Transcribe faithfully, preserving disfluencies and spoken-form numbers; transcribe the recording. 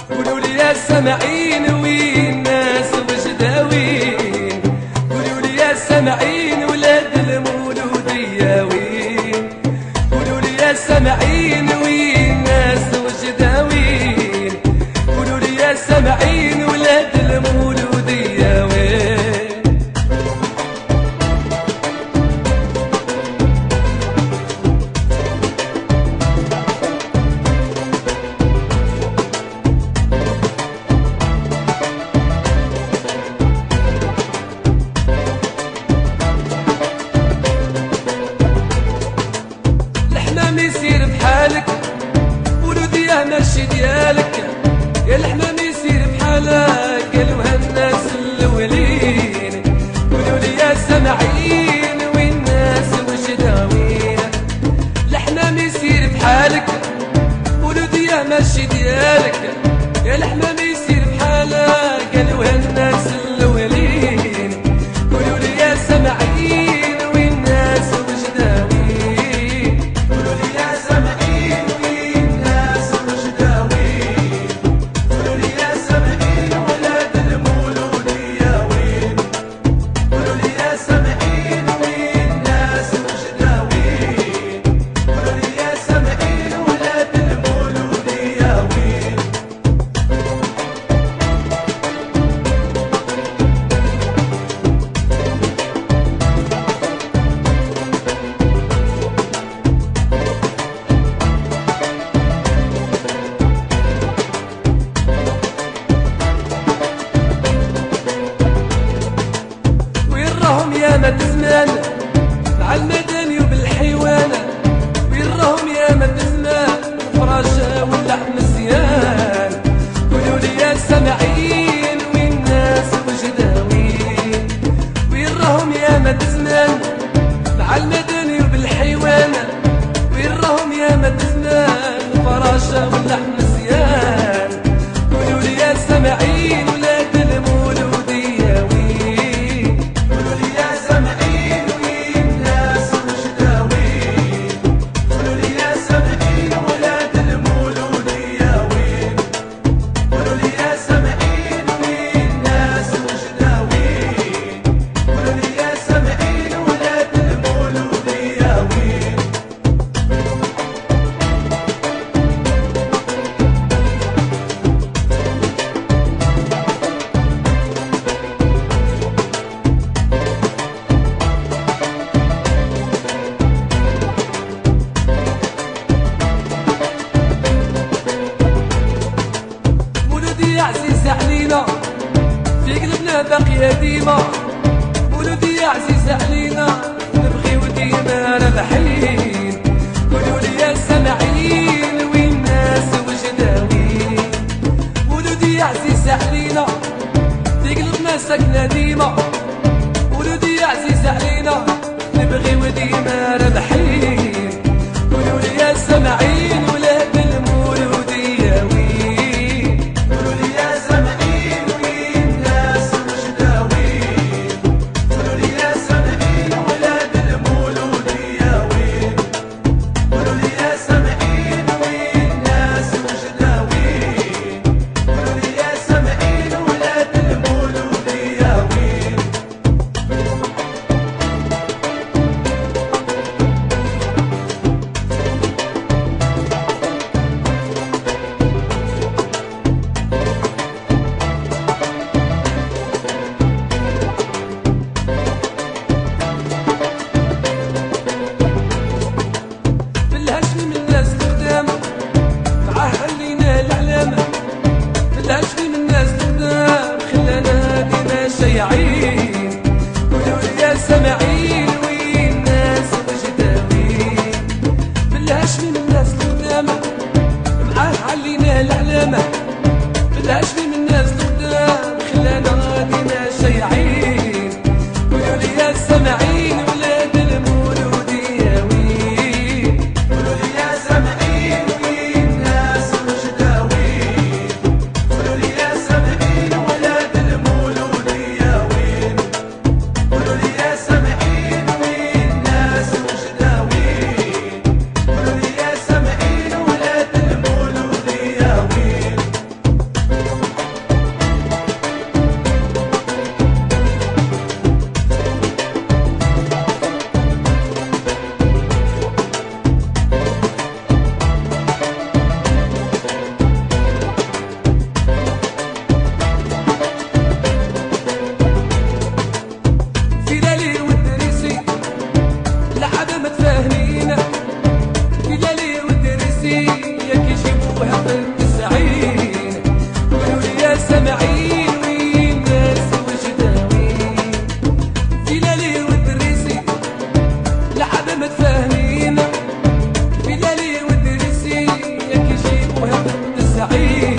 قولوا لي يا سامعين وين ناس وجداوين، قولوا لي يا سامعين ولاد المولودية وين، قولوا لي يا سامعين وين ناس وجداوين، قولوا لي يا سامعين ولاد المولودية وين. الحمام يسير بحالك ولوديه ماشي ديالك، يا الحمام يسير بحالك قالوا هالناس الاولين، قولوا لي يا سامعين وين ناس وجداوين. الحمام يسير بحالك ولوديه ماشي ديالك، يا الحمام يسير بحالك قالوا هالناس الاولين، قولوا لي يا سامعين وين ناس وجداوين. يا مد زمان مع المدني وبالحيوان، وين راهم يا مد زمان فراشة واللحم مزيان، قولوا لي يا سامعين وين ناس وجداوين، وين راهم يا مد زمان مع المدني وبالحيوان، وين راهم يا مد زمان فراشة واللحم مزيان، قولوا لي يا سامعين ولاد المولودية وين، قولوا لي يا سامعين وين ناس وجداوين، قولوا لي يا سامعين ولاد المولودية وين، قولوا لي يا سامعين وين ناس وجداوين، قولوا لي يا سامعين ولاد المولودية وين. مولودية عزيزة علينا في قلبنا باقية ديما، مولودية عزيزة علينا نبغيو ديما رابحين، قولوا لي يا سامعين وين ناس وجداوين، مولودية عزيزة علينا في قلبنا ساكنة ديما، مولودية عزيزة علينا نبغيو ديما رابحين، قولوا لي يا سامعين ولاد المولودية وين، قولوا لي يا سامعين وين ناس وجداوين، قولوا لي يا سامعين ولاد المولودية وين، قولوا لي يا سامعين وين ناس وجداوين، قولوا لي يا سامعين ولاد المولودية وين. سعيد.